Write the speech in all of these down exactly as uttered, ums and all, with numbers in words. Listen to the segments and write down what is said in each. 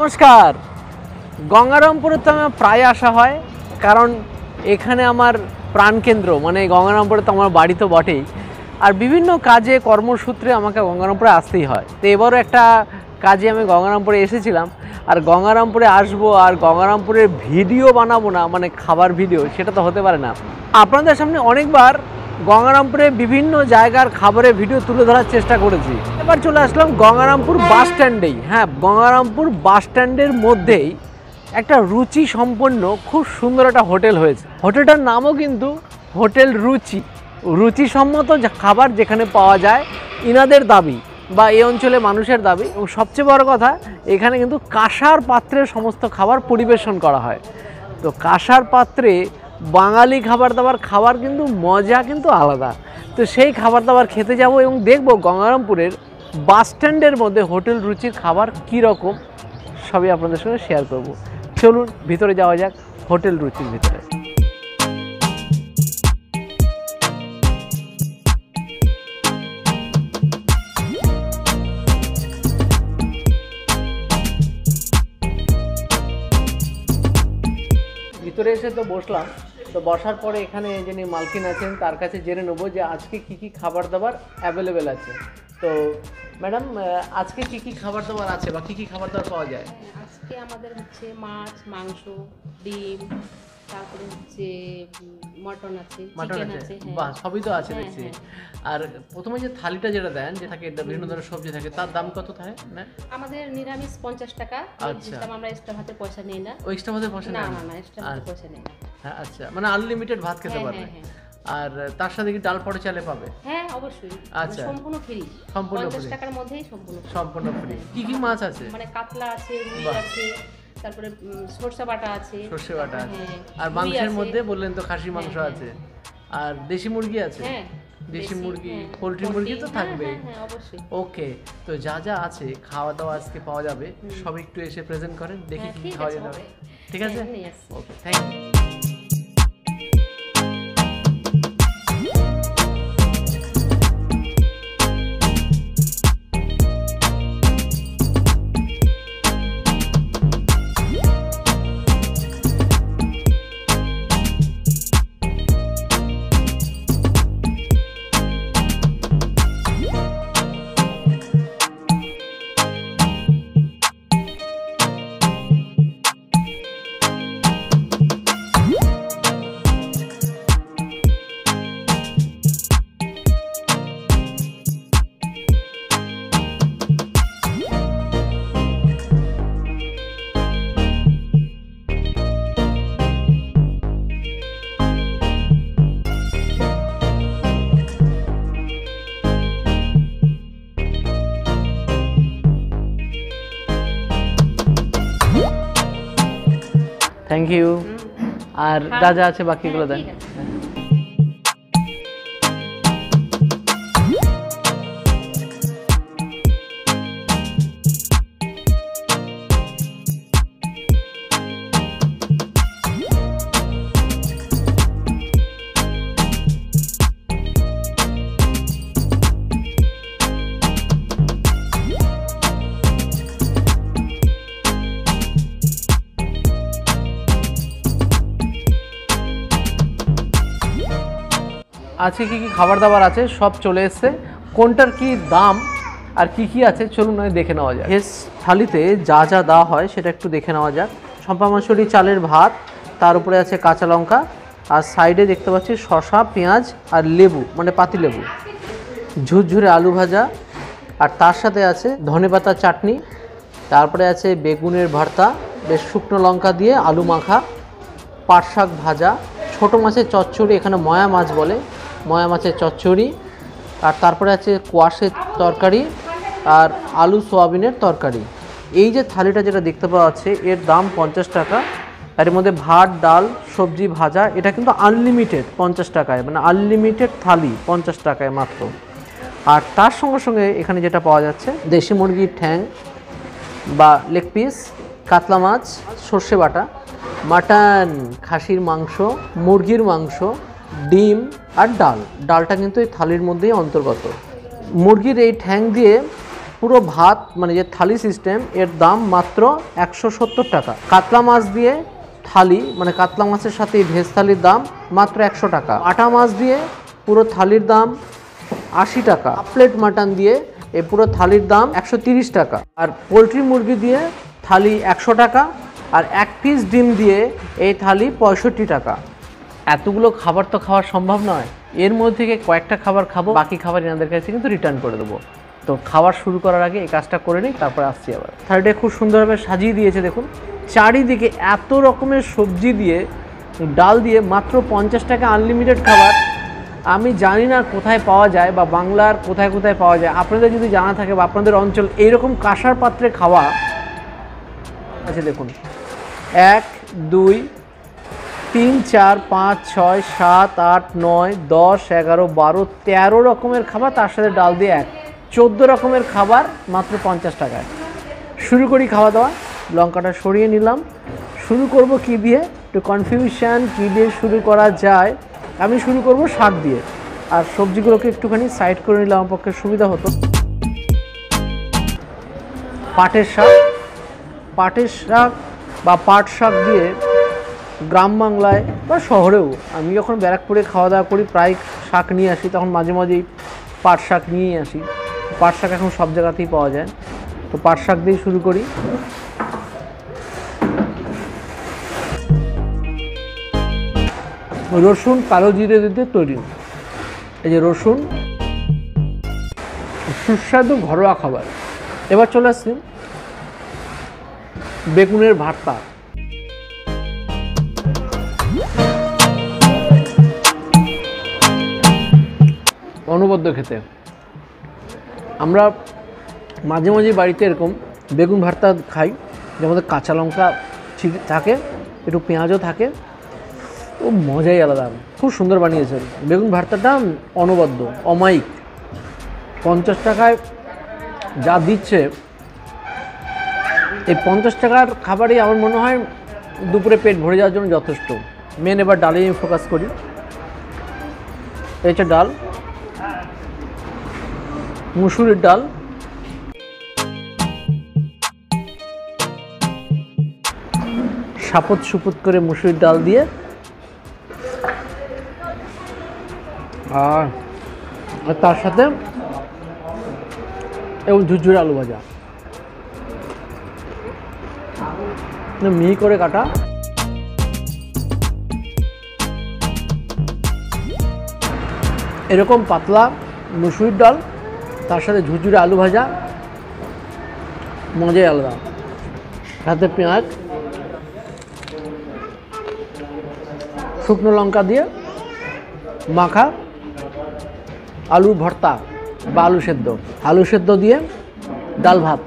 নমস্কার। গঙ্গারামপুরে তো আমার প্রায় আসা হয়, কারণ এখানে আমার প্রাণকেন্দ্র, মানে গঙ্গারামপুরে তো আমার বাড়ি তো বটেই। আর বিভিন্ন কাজে কর্মসূত্রে আমাকে গঙ্গারামপুরে আসতেই হয়। তো এবারও একটা কাজে আমি গঙ্গারামপুরে এসেছিলাম, আর গঙ্গারামপুরে আসবো আর গঙ্গারামপুরের ভিডিও বানাবো না, মানে খাবার ভিডিও, সেটা তো হতে পারে না। আপনাদের সামনে অনেকবার গঙ্গারামপুরে বিভিন্ন জায়গার খাবারের ভিডিও তুলে ধরার চেষ্টা করেছি। এবার চলে আসলাম গঙ্গারামপুর বাস স্ট্যান্ডেই। হ্যাঁ, গঙ্গারামপুর বাস স্ট্যান্ডের মধ্যেই একটা রুচি সম্পন্ন খুব সুন্দর একটা হোটেল হয়েছে। হোটেলটার নামও কিন্তু হোটেল রুচি। রুচিসম্মত খাবার যেখানে পাওয়া যায়, ইনাদের দাবি বা এই অঞ্চলে মানুষের দাবি। এবং সবচেয়ে বড় কথা, এখানে কিন্তু কাঁসার পাত্রের সমস্ত খাবার পরিবেশন করা হয়। তো কাঁসার পাত্রে বাঙালি খাবার দাবার খাবার কিন্তু মজা কিন্তু আলাদা। তো সেই খাবার দাবার খেতে যাব এবং দেখব গঙ্গারামপুরের বাস স্ট্যান্ডের মধ্যে হোটেল রুচির খাবার কী রকম, সবই আপনাদের সঙ্গে শেয়ার করব। চলুন ভিতরে যাওয়া যাক, হোটেল রুচির ভিতরে। ভিতরে এসে তো বসলাম। তো বসার পরে এখানে যিনি মালকিন আছেন তার কাছে জেনে নেবো যে আজকে কি কি খাবার দাবার অ্যাভেলেবেল আছে। তো ম্যাডাম, আজকে কি কি খাবার দাবার আছে বা কি কি খাবার দাবার পাওয়া যায়? আজকে আমাদের হচ্ছে মাছ, মাংস, ডিম, তারপরে হচ্ছে মটন আছে, চিকেন আছে। বাহ, সবই তো আছে দেখছি। আর প্রথমে যে থালিটা যেটা দেন, যে থাকে বিভিন্ন ধরনের সবজি থাকে, তার দাম কত থাকে? না, আমাদের নিরামিষ পঞ্চাশ টাকা। আচ্ছা, আমরা এক্সট্রা ভাতে পয়সা নেই না। ওই এক্সট্রা ভাতে পয়সা না নেই? না না, এক্সট্রা ভাতে পয়সা নেই না। হ্যাঁ, আচ্ছা, মানে আনলিমিটেড ভাত খেতে পারবে। আর তার সাথে কি ডাল পড়ে চালে পাবে? হ্যাঁ, অবশ্যই। আচ্ছা, সম্পূর্ণ ফ্রি, সম্পূর্ণ পঞ্চাশ টাকার মধ্যেই সম্পূর্ণ সম্পূর্ণ ফ্রি। কি কি মাছ আছে? মানে কাতলা আছে, রুই আছে, তারপরে সরষে বাটা আছে। সরষে বাটা আছে। আর মাংসের মধ্যে বললেন তো খাসি মাংস আছে, আর দেশি মুরগি আছে। হ্যাঁ, দেশি মুরগি, পোলট্রি মুরগি তো থাকবে। হ্যাঁ, অবশ্যই। ওকে, তো যা যা আছে খাওয়া দাওয়া আজকে পাওয়া যাবে, সব একটু এসে প্রেজেন্ট করেন, দেখি কি খাওয়া যাবে। ঠিক আছে, okay, thank you. Thank you. আর যা যা আছে বাকিগুলো দেন। আজকে কী কী খাবার দাবার আছে সব চলে এসছে। কোনটার কি দাম আর কি কি আছে চলুন নয় দেখে নেওয়া যাক। ভেজ থালিতে যা যা দেওয়া হয় সেটা একটু দেখে নেওয়া যাক। চম্পা মাসুরি চালের ভাত, তার উপরে আছে কাঁচা লঙ্কা, আর সাইডে দেখতে পাচ্ছি শসা, পেঁয়াজ আর লেবু, মানে পাতিলেবু, ঝুরঝুরে আলু ভাজা, আর তার সাথে আছে ধনেপাতা চাটনি, তারপরে আছে বেগুনের ভর্তা, বেশ শুকনো লঙ্কা দিয়ে আলু মাখা, পাট শাক ভাজা, ছোটো মাছের চচ্চড়ি, এখানে ময়া মাছ বলে, ময়া মাছের চচ্চড়ি, আর তারপরে আছে কোয়াশের তরকারি আর আলু সোয়াবিনের তরকারি। এই যে থালিটা যেটা দেখতে পাওয়া যাচ্ছে এর দাম পঞ্চাশ টাকা। এর মধ্যে ভাত, ডাল, সবজি, ভাজা, এটা কিন্তু আনলিমিটেড পঞ্চাশ টাকায়, মানে আনলিমিটেড থালি পঞ্চাশ টাকায় মাত্র। আর তার সঙ্গে সঙ্গে এখানে যেটা পাওয়া যাচ্ছে দেশি মুরগির ঠ্যাং বা লেগ পিস, কাতলা মাছ, সর্ষে বাটা, মাটন, খাসির মাংস, মুরগির মাংস, ডিম আর ডাল। ডালটা কিন্তু এই থালির মধ্যেই অন্তর্গত। মুরগির এই ঠ্যাং দিয়ে পুরো ভাত মানে যে থালি সিস্টেম, এর দাম মাত্র একশো সত্তর টাকা। কাতলা মাছ দিয়ে থালি মানে কাতলা মাছের সাথে এই ভেজ থালির দাম মাত্র একশো টাকা। আটা মাছ দিয়ে পুরো থালির দাম আশি টাকা। প্লেট মাটন দিয়ে এই পুরো থালির দাম একশো তিরিশ টাকা। আর পোলট্রি মুরগি দিয়ে থালি একশো টাকা। আর এক পিস ডিম দিয়ে এই থালি পঁয়ষট্টি টাকা। এতগুলো খাবার তো খাওয়া সম্ভব নয়, এর মধ্যে থেকে কয়েকটা খাবার খাবো, বাকি খাবার এনাদের কাছে কিন্তু রিটার্ন করে দেবো। তো খাবার শুরু করার আগে এই কাজটা করে নিই, তারপরে আসছি আবার। থালিটা খুব সুন্দরভাবে সাজিয়ে দিয়েছে দেখুন, চারিদিকে এত রকমের সবজি দিয়ে ডাল দিয়ে মাত্র পঞ্চাশ টাকা আনলিমিটেড খাবার। আমি জানি না কোথায় পাওয়া যায় বা বাংলার কোথায় কোথায় পাওয়া যায়। আপনাদের যদি জানা থাকে বা আপনাদের অঞ্চল এইরকম কাঁসার পাত্রে খাওয়া আচ্ছা দেখুন, এক দুই তিন চার পাঁচ ছয় সাত আট নয় দশ এগারো বারো তেরো রকমের খাবার, তার সাথে ডাল দিয়ে এক, চোদ্দো রকমের খাবার মাত্র পঞ্চাশ টাকায়। শুরু করি খাওয়া দাওয়া। লঙ্কাটা সরিয়ে নিলাম। শুরু করব কি দিয়ে, একটু কনফিউশন কী দিয়ে শুরু করা যায়। আমি শুরু করব শাক দিয়ে, আর সবজিগুলোকে একটুখানি সাইড করে নিলে আমার পক্ষে সুবিধা হতো। পাটের শাক, পাটের শাক বা পাট শাক দিয়ে গ্রাম বাংলায় বা শহরেও আমি যখন ব্যারাকপুরে খাওয়া দাওয়া করি প্রায় শাক নিয়ে আসি, তখন মাঝে মাঝেই পাট শাক নিয়েই আসি। পাট শাক এখন সব জায়গাতেই পাওয়া যায়, তো পাট শাক দিয়ে শুরু করি। রসুন কালো জিরে দিতে তৈরি, এই যে রসুন, সুস্বাদু ঘরোয়া খাবার। এবার চলে আসছি বেগুনের ভর্তা। অনবদ্য খেতে। আমরা মাঝে মাঝে বাড়িতে এরকম বেগুন ভর্তা খাই, যেমন কাঁচা লঙ্কা থাকে, একটু পেঁয়াজও থাকে, ও মজাই আলাদা। খুব সুন্দর বানিয়েছেন বেগুন ভর্তাটা, অনবদ্য অমায়িক। পঞ্চাশ টাকায় যা দিচ্ছে, এই পঞ্চাশ টাকার খাবারই আমার মনে হয় দুপুরে পেট ভরে যাওয়ার জন্য যথেষ্ট। মেন এবার ডালে আমি ফোকাস করি। এই হচ্ছে ডাল, মুসুরির ডাল, সাপত সুপুত করে মুসুরির ডাল দিয়ে, আর তার সাথে এবং ঝুরঝুরে আলু ভাজা, মিহি করে কাটা। এরকম পাতলা মুসুরির ডাল, তার সাথে ঝুরঝুরে আলু ভাজা, মজাই আলাদা। সাথে পেঁয়াজ, শুকনো লঙ্কা দিয়ে মাখা আলু ভর্তা বা আলু সেদ্ধ, আলু সেদ্ধ দিয়ে ডাল ভাত।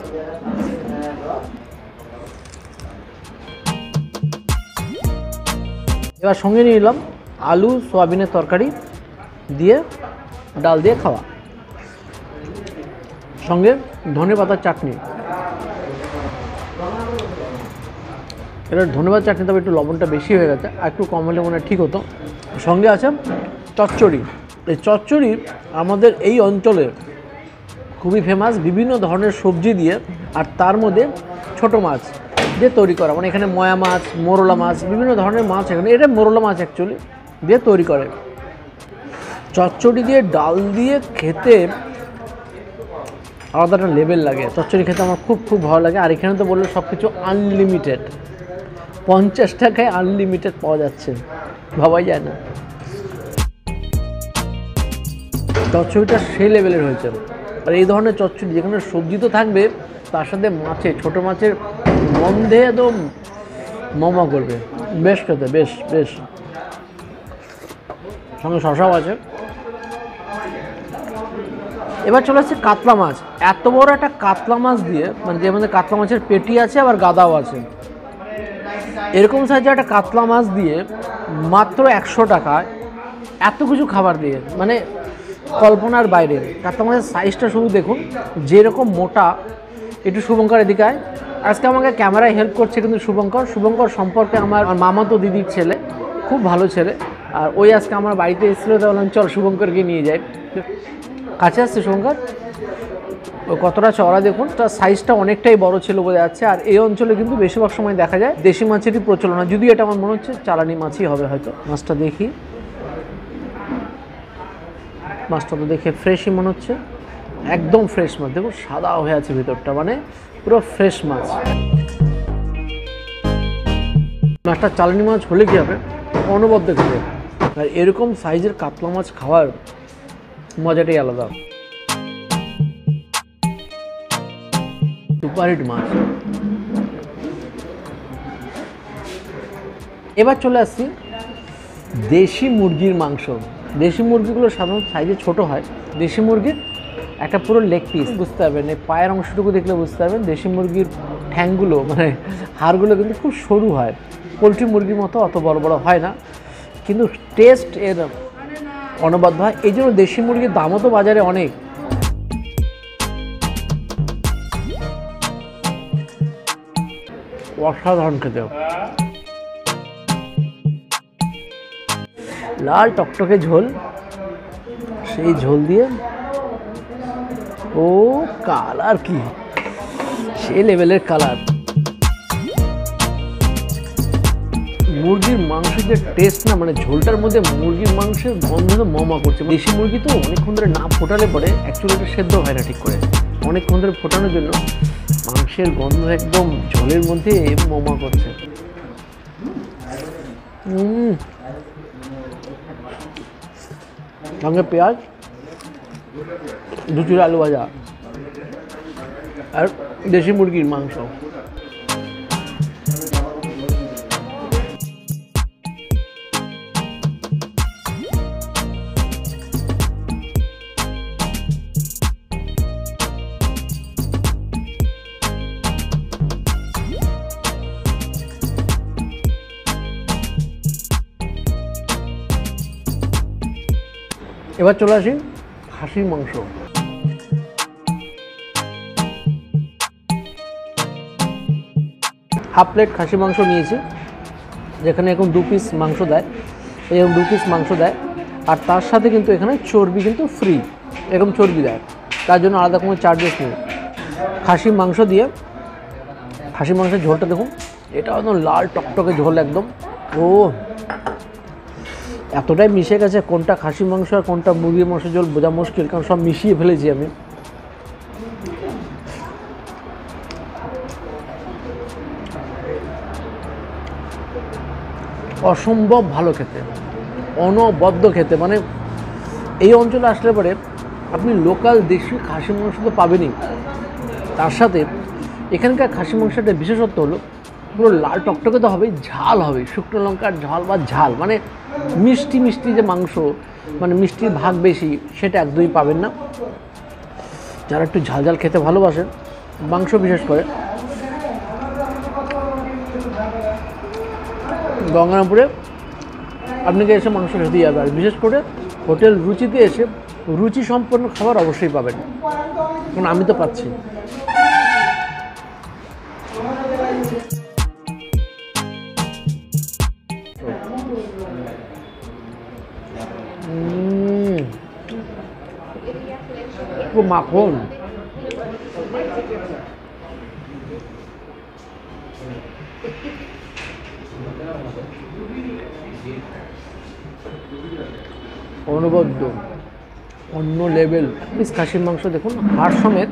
এবার সঙ্গে নিয়ে নিলাম আলু সয়াবিনের তরকারি দিয়ে ডাল দিয়ে খাওয়া, সঙ্গে ধনেপাতার চাটনি। এটা ধনেপাতার চাটনি, তবে একটু লবণটা বেশি হয়ে গেছে, আর একটু কম হলে মনে হয় ঠিক হতো। সঙ্গে আছে চচ্চড়ি। এই চচ্চড়ি আমাদের এই অঞ্চলে খুবই ফেমাস, বিভিন্ন ধরনের সবজি দিয়ে আর তার মধ্যে ছোট মাছ দিয়ে তৈরি করা, মানে এখানে ময়া মাছ, মোরলা মাছ, বিভিন্ন ধরনের মাছ এখানে, এটা মোরলা মাছ অ্যাকচুয়ালি দিয়ে তৈরি করে। চচ্চড়ি দিয়ে ডাল দিয়ে খেতে আলাদা একটা লেভেল লাগে। চচ্চড়ি খেতে আমার খুব খুব ভালো লাগে। আর এখানে তো বললে সব কিছু আনলিমিটেড, পঞ্চাশ টাকায় আনলিমিটেড পাওয়া যাচ্ছে, ভাবাই যায় না। চচ্চড়িটা সেই লেভেলের হয়েছে। আর এই ধরনের চচ্চড়ি যেখানে সবজি তো থাকবে, তার সাথে মাছে, ছোটো মাছের গন্ধে একদম মমা করবে, বেশ খেতে, বেশ বেশ। সঙ্গে শসাও আছে। এবার চলে আসছে কাতলা মাছ। এত বড় একটা কাতলা মাছ দিয়ে, মানে যে মধ্যে কাতলা মাছের পেটি আছে আবার গাদাও আছে, এরকম সাইজের একটা কাতলা মাছ দিয়ে মাত্র একশো টাকায় এত কিছু খাবার দিয়ে, মানে কল্পনার বাইরে। কাতলা মাছের সাইজটা শুধু দেখুন, যেরকম মোটা। একটু শুভঙ্কর এদিকে আয়। আজকে আমাকে ক্যামেরায় হেল্প করছে কিন্তু শুভঙ্কর। শুভঙ্কর সম্পর্কে আমার মামাতো দিদির ছেলে, খুব ভালো ছেলে। আর ওই আজকে আমার বাড়িতে এসেছিলো, তো বললাম চল শুভঙ্করকে নিয়ে যাই। কাছে আসছে শুভঙ্কর, কতটা চওড়া দেখুন, তার সাইজটা অনেকটাই বড় ছিল বোঝা যাচ্ছে। আর এই অঞ্চলে কিন্তু বেশিরভাগ সময় দেখা যায় দেশি মাছেরই প্রচলন হয়, যদিও এটা আমার মনে হচ্ছে চালানি মাছই হবে হয়তো। মাছটা দেখি, মাছটা তো দেখে ফ্রেশই মনে হচ্ছে, একদম ফ্রেশ মাছ। দেখুন সাদা হয়ে আছে ভিতরটা, মানে পুরো ফ্রেশ মাছ। মাছটা চালানি মাছ হলে কী হবে, অনবদ্য খেতে। আর এরকম সাইজের কাতলা মাছ খাওয়ার মজাটাই আলাদা। সুপারহিট মাছ। এবার চলে আসছি দেশি মুরগির মাংস। দেশি মুরগিগুলো সাধারণত সাইজে ছোট হয়। দেশি মুরগির একটা পুরো লেগ পিস বুঝতে পারবেন, এই পায়ের অংশটুকু দেখলে বুঝতে পারবেন দেশি মুরগির ঠ্যাংগুলো মানে হাড়গুলো কিন্তু খুব সরু হয়, পোলট্রি মুরগির মতো অত বড় বড় হয় না, কিন্তু টেস্ট এর অনবদ্য হয়। এই জন্য দেশি মুরগির দামও তো বাজারে অনেক। অসাধারণ খেতে, লাল টকটকে ঝোল, সেই ঝোল দিয়ে ও কালার কি সে লেভেলের কালার। মুরগির মাংসের যে টেস্ট না, মানে ঝোলটার মধ্যে মুরগির মাংসের গন্ধ তো মমা করছে। দেশি মুরগি তো অনেকক্ষণ ধরে না ফোটালে পরে অ্যাকচুয়ালি এটা সেদ্ধ হয় না ঠিক করে, অনেকক্ষণ ধরে ফোটানোর জন্য মাংসের গন্ধ একদম ঝোলের মধ্যে মমা করছে। হুম, সঙ্গে পেঁয়াজ, দুচুর আলু ভাজা আর দেশি মুরগির মাংস। এবার চলে আসি খাসির মাংস। হাফ প্লেট খাসি মাংস নিয়েছি, যেখানে এখন দু পিস মাংস দেয়, এরকম দু পিস মাংস দেয়। আর তার সাথে কিন্তু এখানে চর্বি কিন্তু ফ্রি, এরকম চর্বি দেয়, তার জন্য আলাদা কোনো চার্জেস নেই। খাসি মাংস দিয়ে খাসি মাংসের ঝোলটা দেখুন, এটা একদম লাল টকটকে ঝোল একদম। ও এতটাই মিশে গেছে, কোনটা খাসি মাংস আর কোনটা মুরগির মাংসের ঝোল বোঝা মুশকিল, কারণ সব মিশিয়ে ফেলেছি আমি। অসম্ভব ভালো খেতে, অনবদ্য খেতে। মানে এই অঞ্চলে আসলে পরে আপনি লোকাল দেশি খাসি মাংস তো পাবেনই, তার সাথে এখানকার খাসি মাংসটা বিশেষত্ব হলো পুরো লাল টকটকে তো হবেই, ঝাল হবে, শুকনো লঙ্কার ঝাল বা ঝাল, মানে মিষ্টি মিষ্টি যে মাংস, মানে মিষ্টির ভাগ বেশি, সেটা একদমই পাবেন না। যারা একটু ঝাল ঝাল খেতে ভালোবাসেন, মাংস বিশেষ করে, গঙ্গারামপুরে আপনাকে এসে মাংস খেতে যাবে। আর বিশেষ করে হোটেল রুচিতে এসে রুচি সম্পন্ন খাবার অবশ্যই পাবেন, কারণ আমি তো পাচ্ছি। মাখন অনবদ্য, অন্য লেভেল। পিস খাসির মাংস দেখুন, হাড় সমেত।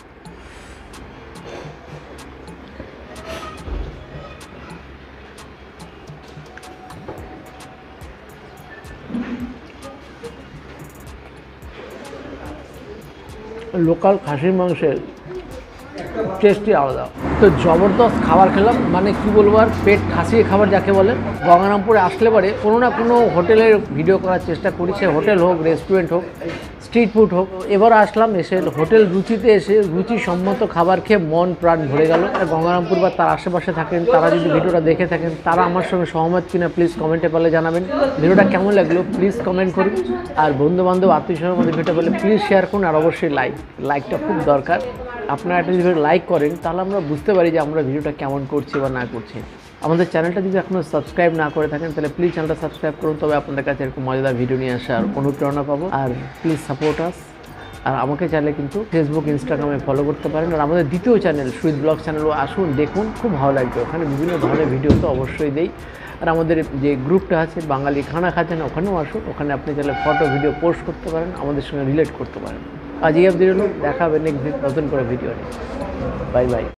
লোকাল খাসির মাংসের টেস্টই আলাদা। তো জবরদস্ত খাবার খেলাম, মানে কি বলবো আর, পেট খাসিয়ে খাবার যাকে বলে। গঙ্গারামপুরে আসলে পরে কোনো না কোনো হোটেলের ভিডিও করার চেষ্টা করি, সে হোটেল হোক, রেস্টুরেন্ট হোক, স্ট্রিট ফুড হোক। এবার আসলাম, এসে হোটেল রুচিতে এসে রুচিসম্মত খাবার খেয়ে মন প্রাণ ভরে গেল। আর গঙ্গারামপুর বা তার আশেপাশে থাকেন, তারা যদি ভিডিওটা দেখে থাকেন, তারা আমার সঙ্গে সহমত কিনা প্লিজ কমেন্টে পেলে জানাবেন। ভিডিওটা কেমন লাগলো প্লিজ কমেন্ট করুন। আর বন্ধুবান্ধব আত্মীয়স্বজনের মধ্যে ভিডিও পেলে প্লিজ শেয়ার করুন। আর অবশ্যই লাইক লাইকটা খুব দরকার। আপনারা একটা যদি লাইক করেন তাহলে আমরা বুঝতে পারি যে আমরা ভিডিওটা কেমন করছি বা না করছি। আমাদের চ্যানেলটা যদি এখনও সাবস্ক্রাইব না করে থাকেন তাহলে প্লিজ চ্যানেলটা সাবস্ক্রাইব করুন, তবে আপনাদের কাছে এরকম মজাদার ভিডিও নিয়ে আসার অনুপ্রেরণা পাবো। আর প্লিজ সাপোর্ট আস। আর আমাকে চাইলে কিন্তু ফেসবুক ইনস্টাগ্রামে ফলো করতে পারেন। আর আমাদের দ্বিতীয় চ্যানেল সুইট ব্লগ চ্যানেলও আসুন, দেখুন, খুব ভালো লাগবে। ওখানে বিভিন্ন ধরনের ভিডিও তো অবশ্যই দেই। আর আমাদের যে গ্রুপটা আছে বাঙালি খানা খাজানা, ওখানেও আসুন, ওখানে আপনি চাইলে ফটো ভিডিও পোস্ট করতে পারেন, আমাদের সঙ্গে রিলেট করতে পারেন। আজ এই অবধি হলো, দেখা হবে নেক্সট নতুন করে ভিডিও নিয়ে। Bye by.